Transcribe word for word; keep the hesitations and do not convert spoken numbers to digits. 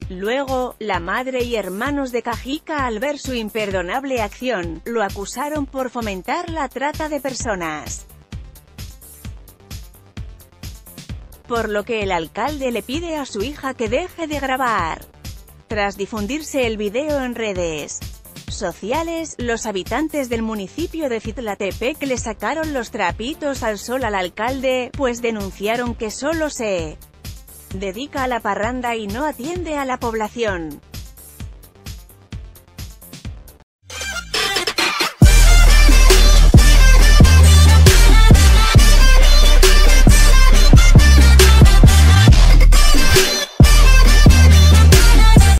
Luego, la madre y hermanos de Cajica, al ver su imperdonable acción, lo acusaron por fomentar la trata de personas. Por lo que el alcalde le pide a su hija que deje de grabar. Tras difundirse el video en redes sociales, los habitantes del municipio de Citlaltepec le sacaron los trapitos al sol al alcalde, pues denunciaron que solo se dedica a la parranda y no atiende a la población.